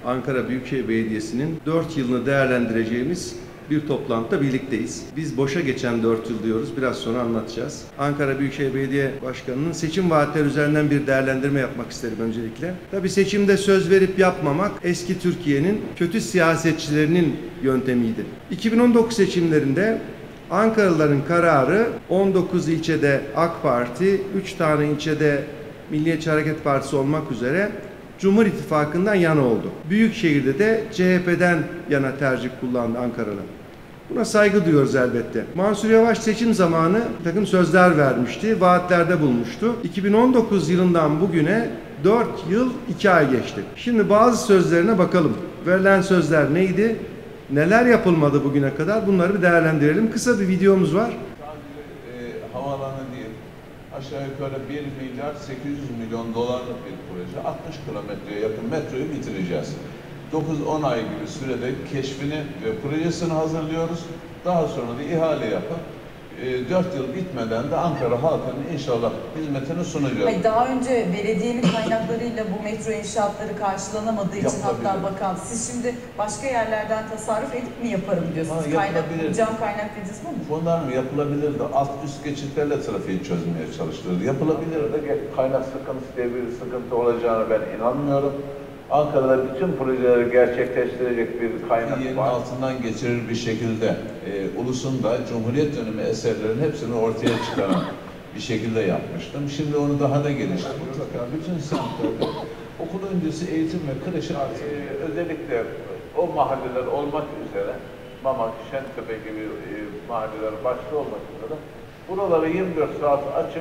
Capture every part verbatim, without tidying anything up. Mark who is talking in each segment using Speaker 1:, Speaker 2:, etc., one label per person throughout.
Speaker 1: Ankara Büyükşehir Belediyesi'nin dört yılını değerlendireceğimiz bir toplantıda birlikteyiz. Biz boşa geçen dört yıl diyoruz. Biraz sonra anlatacağız. Ankara Büyükşehir Belediye Başkanı'nın seçim vaatleri üzerinden bir değerlendirme yapmak isterim öncelikle. Tabii seçimde söz verip yapmamak eski Türkiye'nin kötü siyasetçilerinin yöntemiydi. iki bin on dokuz seçimlerinde Ankaralıların kararı on dokuz ilçede AK Parti, üç tane ilçede Milliyetçi Hareket Partisi olmak üzere Cumhur İttifakı'ndan yana oldu. Büyükşehir'de de C H P'den yana tercih kullandı Ankaralı. Buna saygı duyuyoruz elbette. Mansur Yavaş seçim zamanı bir takım sözler vermişti, vaatlerde bulmuştu. iki bin on dokuz yılından bugüne dört yıl iki ay geçti. Şimdi bazı sözlerine bakalım. Verilen sözler neydi? Neler yapılmadı bugüne kadar? Bunları bir değerlendirelim. Kısa bir videomuz var.
Speaker 2: Sadece e, havaalanı değil, aşağı yukarı bir milyar sekiz yüz milyon dolarlık bir proje. altmış kilometreye yakın metroyu bitireceğiz. dokuz on ay gibi sürede keşfini ve projesini hazırlıyoruz. Daha sonra da ihale yapıp e, dört yıl bitmeden de Ankara halkının inşallah hizmetini sunacağız.
Speaker 3: Hayır, daha önce belediyenin kaynaklarıyla bu metro inşaatları karşılanamadığı için hatta bakan, siz şimdi başka yerlerden tasarruf edip mi yaparım diyorsunuz?
Speaker 2: Ha,
Speaker 3: kaynak, cam kaynak dediğiniz bu mu?
Speaker 2: Bunlar mı yapılabilir de alt üst geçitlerle trafiği çözmeye çalıştırır. Yapılabilir de kaynak sıkıntısı diye bir sıkıntı olacağını ben inanmıyorum. Ankara'da bütün projeleri gerçekleştirecek bir kaynak
Speaker 3: var.
Speaker 2: Yerin altından geçirir bir şekilde e, ulusun da Cumhuriyet dönemi eserlerin hepsini ortaya çıkaran bir şekilde yapmıştım. Şimdi onu daha da geliştirdim. Mutlaka bütün semtlerde okul öncesi eğitim ve kreşi artık
Speaker 4: e, özellikle o mahalleler olmak üzere Mamak, Şentepe gibi e, mahalleler başta olmak üzere buraları yirmi dört saat açıp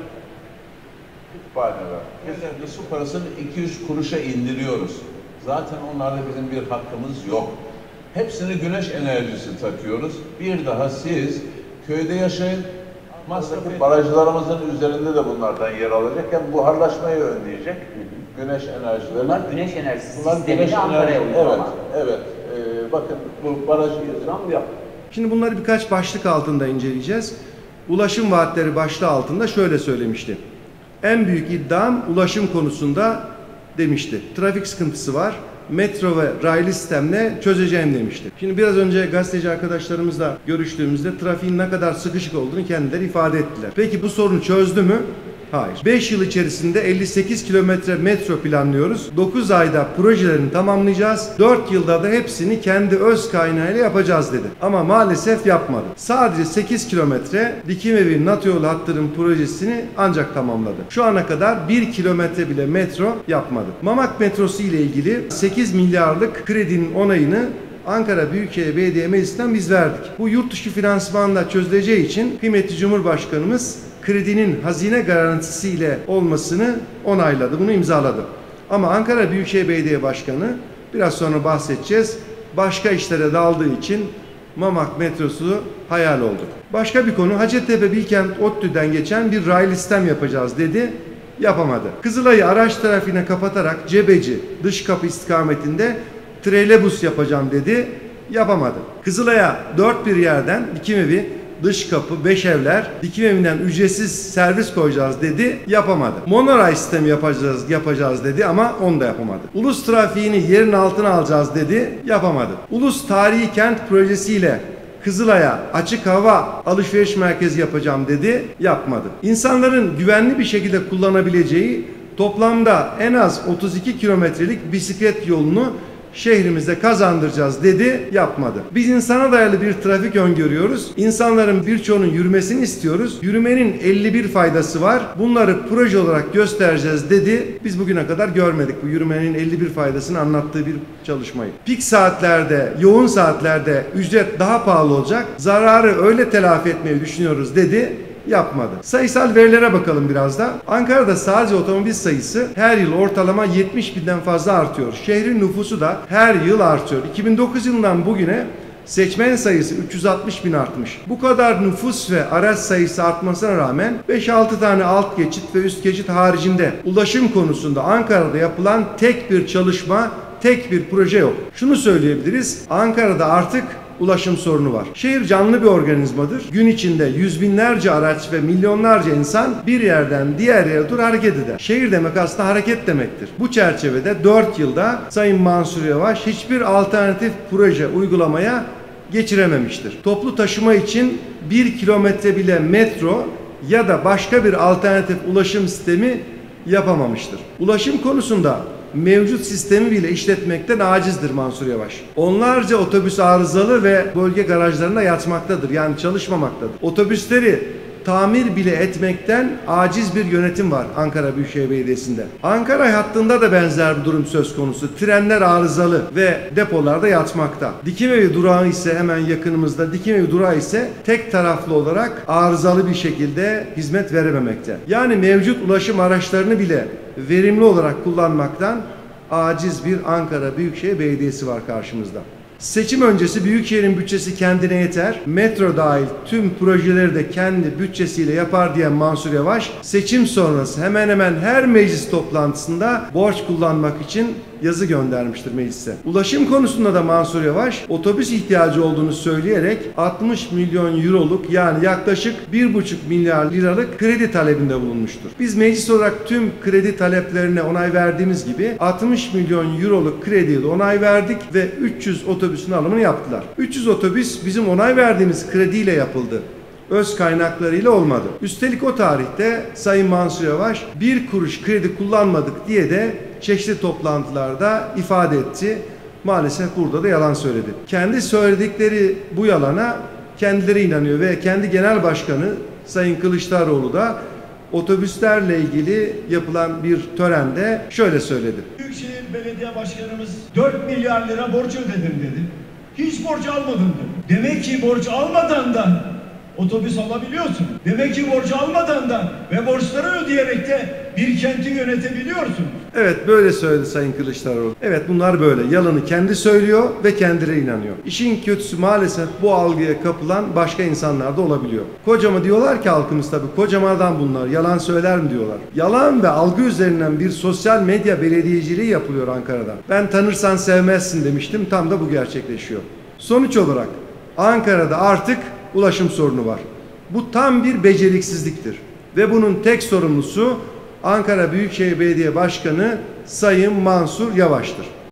Speaker 4: kütüphaneler.
Speaker 2: Kesinlikle su parasını iki üç kuruşa indiriyoruz. Zaten onlarda bizim bir hakkımız yok. Hepsini güneş enerjisi takıyoruz. Bir daha siz köyde yaşayın.
Speaker 4: Masrafı barajlarımızın üzerinde de bunlardan yer alacak. Yani buharlaşmayı önleyecek. Güneş enerjileri.
Speaker 5: Bunlar güneş enerjisi
Speaker 4: Bunlar güneş enerjisi. Evet, evet. Ee, bakın bu baraj yatırım yap.
Speaker 1: Şimdi bunları birkaç başlık altında inceleyeceğiz. Ulaşım vaatleri başlığı altında şöyle söylemişti. En büyük iddiam ulaşım konusunda demişti. Trafik sıkıntısı var. Metro ve raylı sistemle çözeceğim demişti. Şimdi biraz önce gazeteci arkadaşlarımızla görüştüğümüzde trafiğin ne kadar sıkışık olduğunu kendileri ifade ettiler. Peki bu sorunu çözdü mü? Hayır. beş yıl içerisinde elli sekiz kilometre metro planlıyoruz. dokuz ayda projelerini tamamlayacağız. dört yılda da hepsini kendi öz kaynağıyla yapacağız dedi. Ama maalesef yapmadı. Sadece sekiz kilometre Dikimevin Natyolu hattının projesini ancak tamamladı. Şu ana kadar bir kilometre bile metro yapmadı. Mamak metrosu ile ilgili sekiz milyarlık kredinin onayını Ankara Büyükşehir Belediye Meclisi'nden biz verdik. Bu yurt dışı finansmanla çözüleceği için kıymetli Cumhurbaşkanımız kredinin hazine garantisiyle olmasını onayladı. Bunu imzaladı. Ama Ankara Büyükşehir Belediye Başkanı, biraz sonra bahsedeceğiz, başka işlere daldığı için Mamak metrosu hayal oldu. Başka bir konu, Hacettepe Bilkent ODTÜ'den geçen bir raylı sistem yapacağız dedi. Yapamadı. Kızılay'ı araç trafiğine kapatarak Cebeci dış kapı istikametinde trolebus yapacağım dedi. Yapamadı. Kızılay'a dört bir yerden Dikimev'i dış kapı, beş evler, Dikimev'inden ücretsiz servis koyacağız dedi, yapamadı. Monoray sistemi yapacağız, yapacağız dedi ama onu da yapamadı. Ulus trafiğini yerin altına alacağız dedi, yapamadı. Ulus Tarihi Kent projesiyle Kızılay'a açık hava alışveriş merkezi yapacağım dedi, yapmadı. İnsanların güvenli bir şekilde kullanabileceği toplamda en az otuz iki kilometrelik bisiklet yolunu şehrimizde kazandıracağız dedi, yapmadı. Biz insana dayalı bir trafik öngörüyoruz. İnsanların birçoğunun yürümesini istiyoruz. Yürümenin elli bir faydası var. Bunları proje olarak göstereceğiz dedi. Biz bugüne kadar görmedik bu yürümenin elli bir faydasını anlattığı bir çalışmayı. Pik saatlerde, yoğun saatlerde ücret daha pahalı olacak. Zararı öyle telafi etmeyi düşünüyoruz dedi. Yapmadı. Sayısal verilere bakalım biraz da. Ankara'da sadece otomobil sayısı her yıl ortalama yetmiş binden fazla artıyor. Şehrin nüfusu da her yıl artıyor. iki bin dokuz yılından bugüne seçmen sayısı üç yüz altmış bin artmış. Bu kadar nüfus ve araç sayısı artmasına rağmen beş altı tane alt geçit ve üst geçit haricinde ulaşım konusunda Ankara'da yapılan tek bir çalışma, tek bir proje yok. Şunu söyleyebiliriz. Ankara'da artık ulaşım sorunu var. Şehir canlı bir organizmadır. Gün içinde yüz binlerce araç ve milyonlarca insan bir yerden diğer yere doğru hareket eder. Şehir demek aslında hareket demektir. Bu çerçevede dört yılda Sayın Mansur Yavaş hiçbir alternatif proje uygulamaya geçirememiştir. Toplu taşıma için bir kilometre bile metro ya da başka bir alternatif ulaşım sistemi yapamamıştır. Ulaşım konusunda mevcut sistemi bile işletmekten acizdir Mansur Yavaş. Onlarca otobüs arızalı ve bölge garajlarında yatmaktadır. Yani çalışmamaktadır. Otobüsleri tamir bile etmekten aciz bir yönetim var Ankara Büyükşehir Belediyesi'nde. Ankara hattında da benzer bir durum söz konusu. Trenler arızalı ve depolarda yatmakta. Dikmevi durağı ise hemen yakınımızda. Dikmevi durağı ise tek taraflı olarak arızalı bir şekilde hizmet verememekte. Yani mevcut ulaşım araçlarını bile verimli olarak kullanmaktan aciz bir Ankara Büyükşehir Belediyesi var karşımızda. Seçim öncesi Büyükşehir'in bütçesi kendine yeter, metro dahil tüm projeleri de kendi bütçesiyle yapar diyen Mansur Yavaş, seçim sonrası hemen hemen her meclis toplantısında borç kullanmak için yazı göndermiştir meclise. Ulaşım konusunda da Mansur Yavaş otobüs ihtiyacı olduğunu söyleyerek altmış milyon euroluk yani yaklaşık bir buçuk milyar liralık kredi talebinde bulunmuştur. Biz meclis olarak tüm kredi taleplerine onay verdiğimiz gibi altmış milyon euroluk krediye de onay verdik ve üç yüz otobüsün alımını yaptılar. üç yüz otobüs bizim onay verdiğimiz krediyle yapıldı. Öz kaynaklarıyla olmadı. Üstelik o tarihte Sayın Mansur Yavaş bir kuruş kredi kullanmadık diye de çeşitli toplantılarda ifade etti. Maalesef burada da yalan söyledi. Kendi söyledikleri bu yalana kendileri inanıyor ve kendi genel başkanı Sayın Kılıçdaroğlu da otobüslerle ilgili yapılan bir törende şöyle söyledi.
Speaker 5: Büyükşehir Belediye Başkanımız dört milyar lira borç ödedim dedi. Hiç borç almadım dedi. Demek ki borç almadan da otobüs alabiliyorsun. Demek ki borç almadan da ve borçları ödeyerek de bir kenti yönetebiliyorsun.
Speaker 1: Evet, böyle söyledi Sayın Kılıçdaroğlu. Evet, bunlar böyle. Yalanı kendi söylüyor ve kendileri inanıyor. İşin kötüsü maalesef bu algıya kapılan başka insanlar da olabiliyor. Kocama diyorlar ki halkımız tabii, kocam adam bunlar, yalan söyler mi diyorlar. Yalan ve algı üzerinden bir sosyal medya belediyeciliği yapılıyor Ankara'da. Ben tanırsan sevmezsin demiştim, tam da bu gerçekleşiyor. Sonuç olarak Ankara'da artık ulaşım sorunu var. Bu tam bir beceriksizliktir. Ve bunun tek sorumlusu Ankara Büyükşehir Belediye Başkanı Sayın Mansur Yavaş'tır.